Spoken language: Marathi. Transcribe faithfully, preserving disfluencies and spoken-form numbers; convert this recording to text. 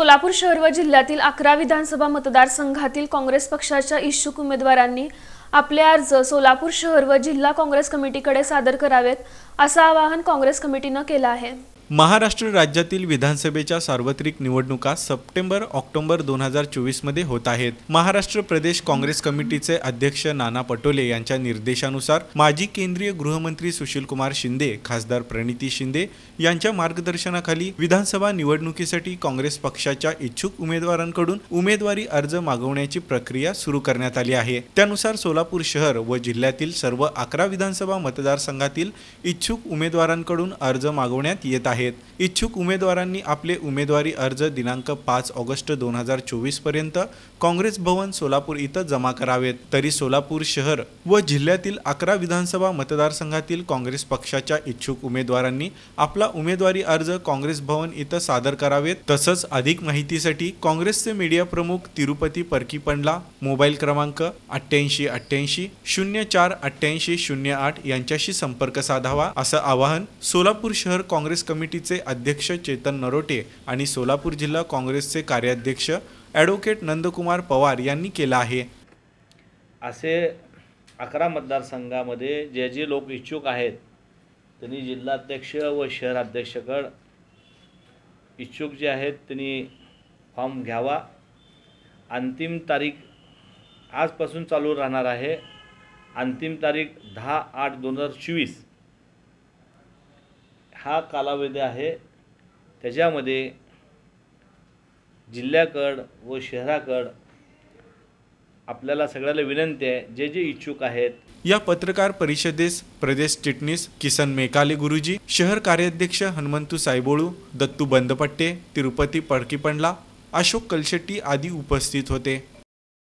सोलापूर शहर व जिल्ह्यातील अकरा विधानसभा मतदारसंघातील काँग्रेस पक्षाच्या इच्छुक उमेदवारांनी आपले अर्ज सोलापूर शहर व जिल्हा काँग्रेस कमिटीकडे सादर करावेत, असं आवाहन काँग्रेस कमिटीने केलं आहे। महाराष्ट्र राज्यातील विधानसभेच्या सार्वत्रिक निवडणुका सप्टेंबर ऑक्टोबर दोन हजार चोवीस मध्ये होत आहेत। महाराष्ट्र प्रदेश काँग्रेस कमिटीचे अध्यक्ष नाना पटोले यांच्या निर्देशानुसार माजी केंद्रीय गृहमंत्री सुशीलकुमार शिंदे, खासदार प्रणिती शिंदे यांच्या मार्गदर्शनाखाली विधानसभा निवडणुकीसाठी काँग्रेस पक्षाच्या इच्छुक उमेदवारांकडून उमेदवारी अर्ज मागवण्याची प्रक्रिया सुरू करण्यात आली आहे। त्यानुसार सोलापूर शहर व जिल्ह्यातील सर्व अकरा विधानसभा मतदारसंघातील इच्छुक उमेदवारांकडून अर्ज मागवण्यात येत आहे। इच्छुक उमेदवारांनी आपले उमेदवारी अर्ज दिनांक पाच ऑगस्ट दोन हजार चोवीस पर्यंत काँग्रेस भवन सोलापूर इथं जमा करावेत। तरी सोलापूर शहर व जिल्ह्यातील अकरा विधानसभा मतदारसंघातील काँग्रेस पक्षाच्या इच्छुक उमेदवारांनी आपला उमेदवारी अर्ज काँग्रेस भवन इथं सादर करावेत। तसंच अधिक माहितीसाठी काँग्रेसचे मीडिया प्रमुख तिरुपती परकीपंडला मोबाईल क्रमांक अठ्ठ्याऐंशी अठ्ठ्याऐंशी शून्य चार अठ्ठ्याऐंशी शून्य आठ यांच्याशी संपर्क साधावा, असं आवाहन सोलापूर शहर काँग्रेस कमिटीचे अध्यक्ष चेतन नरोटे आणि सोलापूर जिल्हा काँग्रेसचे कार्याध्यक्ष ॲडव्होकेट नंदकुमार पवार यांनी केलं आहे। असे अकरा मतदारसंघामध्ये जे जे लोक इच्छुक आहेत त्यांनी जिल्हाध्यक्ष व शहराध्यक्षकडे इच्छुक जे आहेत त्यांनी फॉर्म घ्यावा। अंतिम तारीख आजपासून चालू राहणार आहे। अंतिम तारीख दहा आठ दोन हजार चोवीस हा कालावधी आहे। त्याच्यामध्ये जिल्ह्याकडं व शहराकडं आपल्याला सगळ्याला विनंती आहे, जे जे इच्छुक आहेत। या पत्रकार परिषदेस प्रदेश चिटणीस किसन मेकाले गुरुजी, शहर कार्याध्यक्ष हनुमंतू सायबोळू, दत्तू बंदपट्टे, तिरुपती परकीपंडला, अशोक कलशेट्टी आदी उपस्थित होते।